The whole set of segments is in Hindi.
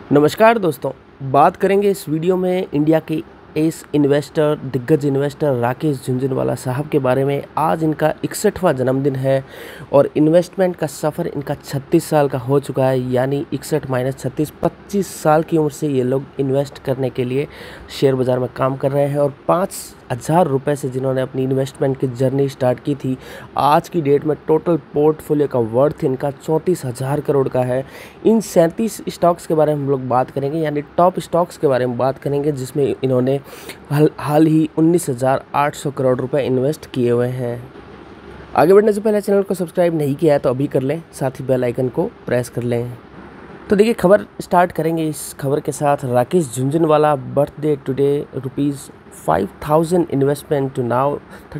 नमस्कार दोस्तों, बात करेंगे इस वीडियो में इंडिया के एस इन्वेस्टर दिग्गज इन्वेस्टर राकेश झुनझुनवाला साहब के बारे में। आज इनका 61वां जन्मदिन है और इन्वेस्टमेंट का सफ़र इनका 36 साल का हो चुका है, यानी 61 माइनस 36 25 साल की उम्र से ये लोग इन्वेस्ट करने के लिए शेयर बाज़ार में काम कर रहे हैं। और 5,000 रुपये से जिन्होंने अपनी इन्वेस्टमेंट की जर्नी स्टार्ट की थी, आज की डेट में टोटल पोर्टफोलियो का वर्थ इनका 34,000 करोड़ का है। इन 37 स्टॉक्स के बारे में हम लोग बात करेंगे, यानी टॉप स्टॉक्स के बारे में बात करेंगे, जिसमें इन्होंने हाल ही 19,800 करोड़ रुपए इन्वेस्ट किए हुए हैं। आगे बढ़ने से पहले चैनल को सब्सक्राइब नहीं किया है तो अभी कर लें, साथ ही बेल आइकन को प्रेस कर लें। तो देखिए, खबर स्टार्ट करेंगे इस खबर के साथ। Rakesh Jhunjhunwala birthday today ₹5,000 investment to now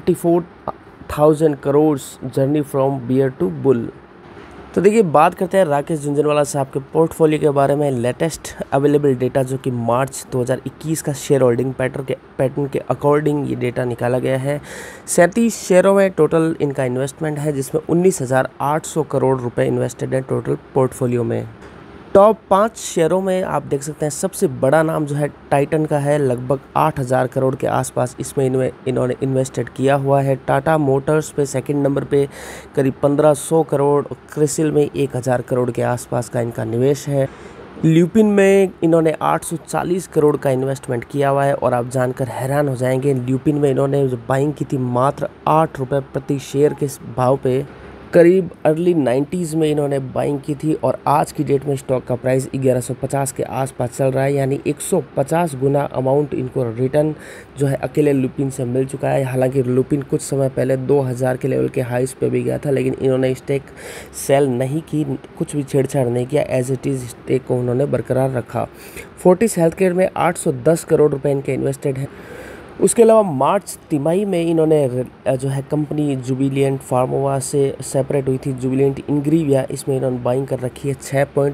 34,000 crore journey from bear to bull. तो देखिए, बात करते हैं राकेश झुनझुनवाला साहब के पोर्टफोलियो के बारे में। लेटेस्ट अवेलेबल डेटा जो कि मार्च 2021 का शेयर होल्डिंग पैटर्न के अकॉर्डिंग ये डेटा निकाला गया है। 37 शेयरों में टोटल इनका इन्वेस्टमेंट है, जिसमें 19,800 करोड़ रुपए इन्वेस्टेड है टोटल पोर्टफोलियो में। टॉप 5 शेयरों में आप देख सकते हैं, सबसे बड़ा नाम जो है टाइटन का है, लगभग 8,000 करोड़ के आसपास इसमें इन्होंने इन्वेस्टेड किया हुआ है। टाटा मोटर्स पे सेकंड नंबर पे करीब 1,500 करोड़, क्रिसिल में 1,000 करोड़ के आसपास का इनका निवेश है। ल्यूपिन में इन्होंने 840 करोड़ का इन्वेस्टमेंट किया हुआ है। और आप जानकर हैरान हो जाएंगे, ल्यूपिन में इन्होंने जो बाइंग की थी मात्र 8 रुपये प्रति शेयर के भाव पे, करीब अर्ली 90s में इन्होंने बाइंग की थी। और आज की डेट में स्टॉक का प्राइस 1150 के आसपास चल रहा है, यानी 150 गुना अमाउंट इनको रिटर्न जो है अकेले लुपिन से मिल चुका है। हालांकि लुपिन कुछ समय पहले 2000 के लेवल के हाइस पे भी गया था, लेकिन इन्होंने स्टेक सेल नहीं की, कुछ भी छेड़छाड़ नहीं किया, एज इट इज़ स्टेक को उन्होंने बरकरार रखा। फोर्टिस हेल्थकेयर में 810 करोड़ रुपये इनके इन्वेस्टेड हैं। उसके अलावा मार्च तिमाही में इन्होंने जो है कंपनी जुबिलिएंट फार्मोवा से सेपरेट हुई थी, जुबिलिएंट इंग्रीविया, इसमें इन्होंने बाइंग कर रखी है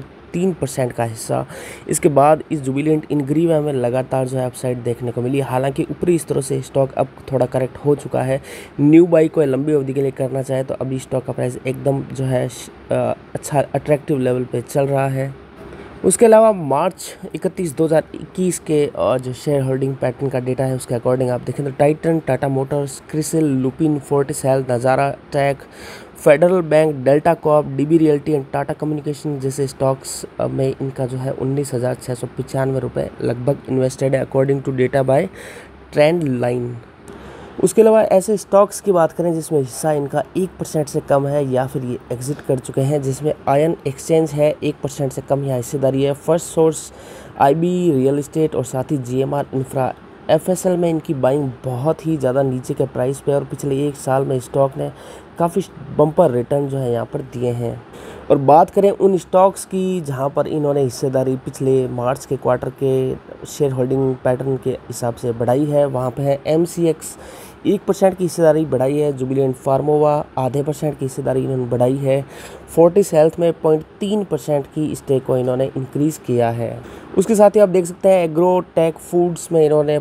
6.3% का हिस्सा। इसके बाद इस जुबिलिएंट इंग्रीविया में लगातार जो है अपसाइड देखने को मिली। हालांकि ऊपरी स्तरों से स्टॉक अब थोड़ा करेक्ट हो चुका है। न्यू बाई को लंबी अवधि के लिए करना चाहे तो अभी स्टॉक का प्राइस एकदम जो है अच्छा अट्रैक्टिव लेवल पे चल रहा है। उसके अलावा मार्च 31, 2021 के जो शेयर होल्डिंग पैटर्न का डेटा है, उसके अकॉर्डिंग आप देखें तो Titan, Tata Motors, Crisil, Lupin, Fortis health, Nazara tech, Federal Bank, Delta Corp, DB Realty and Tata communication जैसे स्टॉक्स में इनका जो है 19,695 रुपये लगभग इन्वेस्टेड है, according to data by Trendlyne. उसके अलावा ऐसे स्टॉक्स की बात करें जिसमें हिस्सा इनका 1% से कम है या फिर ये एग्जिट कर चुके हैं, जिसमें आयन एक्सचेंज है, 1% से कम यहाँ हिस्सेदारी है। First source, IB real estate और साथ ही जीएमआर इंफ्रा, एफएसएल में इनकी बाइंग बहुत ही ज़्यादा नीचे के प्राइस पे, और पिछले 1 साल में स्टॉक ने काफ़ी बम्पर रिटर्न जो है यहाँ पर दिए हैं। और बात करें उन स्टॉक्स की जहाँ पर इन्होंने हिस्सेदारी पिछले मार्च के क्वार्टर के शेयर होल्डिंग पैटर्न के हिसाब से बढ़ाई है, वहाँ पे है एमसीएक्स 1% की हिस्सेदारी बढ़ाई है, जुबिलिएंट फार्मोवा आधे % की हिस्सेदारी इन्होंने बढ़ाई है, फोर्टिस हेल्थ में 0.3% की स्टेक को इन्होंने इंक्रीज़ किया है। उसके साथ ही आप देख सकते हैं एग्रो टेक फूड्स में इन्होंने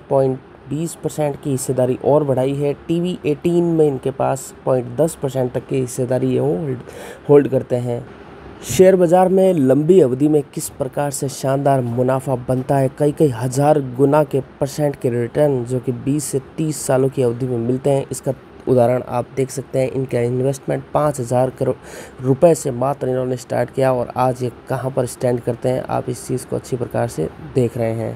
0.20% की हिस्सेदारी और बढ़ाई है। टीवी 18 में इनके पास 0.10% तक की हिस्सेदारी होल्ड करते हैं। शेयर बाज़ार में लंबी अवधि में किस प्रकार से शानदार मुनाफा बनता है, कई हज़ार गुना के % के रिटर्न जो कि 20 से 30 सालों की अवधि में मिलते हैं, इसका उदाहरण आप देख सकते हैं। इनका इन्वेस्टमेंट 5,000 करोड़ रुपए से मात्र इन्होंने स्टार्ट किया और आज ये कहां पर स्टैंड करते हैं, आप इस चीज़ को अच्छी प्रकार से देख रहे हैं।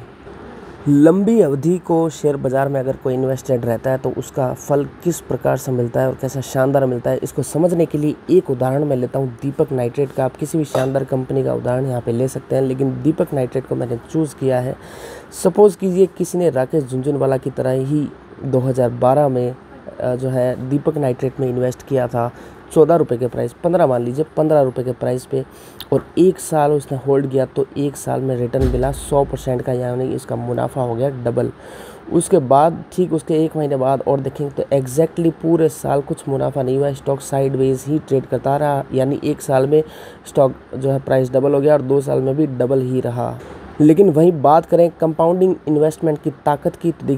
लंबी अवधि को शेयर बाज़ार में अगर कोई इन्वेस्टेड रहता है तो उसका फल किस प्रकार से मिलता है और कैसा शानदार मिलता है, इसको समझने के लिए एक उदाहरण मैं लेता हूँ दीपक नाइट्रेट का। आप किसी भी शानदार कंपनी का उदाहरण यहाँ पे ले सकते हैं, लेकिन दीपक नाइट्रेट को मैंने चूज़ किया है। सपोज़ कीजिए किसी ने राकेश झुनझुनवाला की तरह ही 2012 में जो है दीपक नाइट्रेट में इन्वेस्ट किया था 14 रुपये के प्राइस, 15 मान लीजिए 15 रुपये के प्राइस पे, और 1 साल उसने होल्ड किया तो 1 साल में रिटर्न मिला 100% का, यानी इसका मुनाफा हो गया डबल। उसके बाद ठीक उसके 1 महीने बाद और देखेंगे तो एग्जैक्टली पूरे साल कुछ मुनाफा नहीं हुआ, स्टॉक साइडवेज ही ट्रेड करता रहा, यानी 1 साल में स्टॉक जो है प्राइस डबल हो गया और 2 साल में भी डबल ही रहा। लेकिन वहीं बात करें कंपाउंडिंग इन्वेस्टमेंट की ताकत की, तो देखिए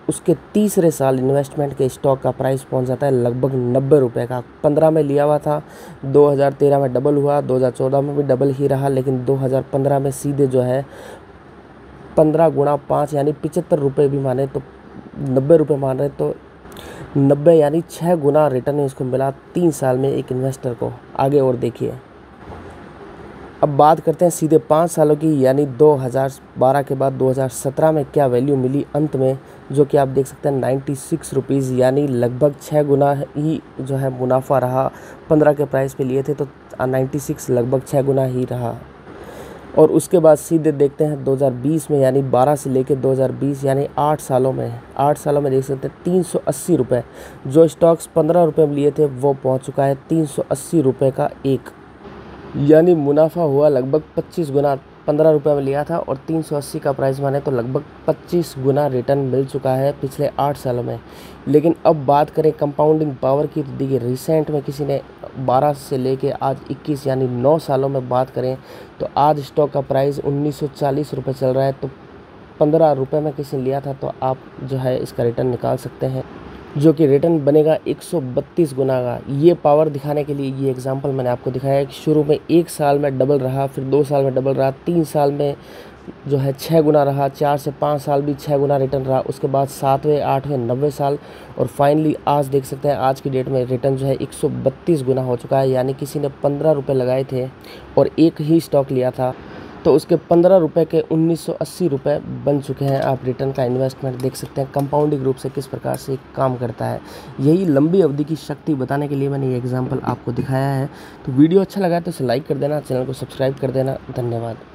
उसके तीसरे साल इन्वेस्टमेंट के स्टॉक का प्राइस पहुंच जाता है लगभग 90 रुपये का। 15 में लिया हुआ था, 2013 में डबल हुआ, 2014 में भी डबल ही रहा, लेकिन 2015 में सीधे जो है 15 गुणा 5 यानी 75 रुपये भी माने तो 90 रुपये मान रहे तो 90 यानी 6 गुना रिटर्न इसको मिला 3 साल में एक इन्वेस्टर को। आगे और देखिए, अब बात करते हैं सीधे 5 सालों की, यानी 2012 के बाद 2017 में क्या वैल्यू मिली अंत में, जो कि आप देख सकते हैं 96 रुपीज़, यानी लगभग 6 गुना ही जो है मुनाफा रहा। 15 के प्राइस पे लिए थे तो 96 लगभग 6 गुना ही रहा। और उसके बाद सीधे देखते हैं 2020 में, यानी 12 से लेकर 2020 यानी 8 सालों में देख सकते हैं 380 रुपये। जो स्टॉक्स 15 रुपये में लिए थे वो पहुंच चुका है 380 रुपये का एक, यानी मुनाफा हुआ लगभग 25 गुना। 15 रुपये में लिया था और 380 का प्राइस माने तो लगभग 25 गुना रिटर्न मिल चुका है पिछले 8 सालों में। लेकिन अब बात करें कंपाउंडिंग पावर की, तो देखिए रिसेंट में किसी ने 12 से लेके आज 21 यानी 9 सालों में बात करें तो आज स्टॉक का प्राइस 1940 रुपये चल रहा है। तो 15 रुपये में किसी ने लिया था तो आप जो है इसका रिटर्न निकाल सकते हैं, जो कि रिटर्न बनेगा 132 गुना का। ये पावर दिखाने के लिए ये एग्जांपल मैंने आपको दिखाया है कि शुरू में 1 साल में डबल रहा, फिर 2 साल में डबल रहा, 3 साल में जो है 6 गुना रहा, 4 से 5 साल भी 6 गुना रिटर्न रहा, उसके बाद 7वें 8वें 90 साल, और फाइनली आज देख सकते हैं आज की डेट में रिटर्न जो है 132 गुना हो चुका है। यानी किसी ने 15 रुपये लगाए थे और एक ही स्टॉक लिया था तो उसके 15 रुपये के 1980 रुपये बन चुके हैं। आप रिटर्न का इन्वेस्टमेंट देख सकते हैं कंपाउंडिंग रूप से किस प्रकार से काम करता है। यही लंबी अवधि की शक्ति बताने के लिए मैंने ये एग्जांपल आपको दिखाया है। तो वीडियो अच्छा लगा तो इसे लाइक कर देना, चैनल को सब्सक्राइब कर देना। धन्यवाद।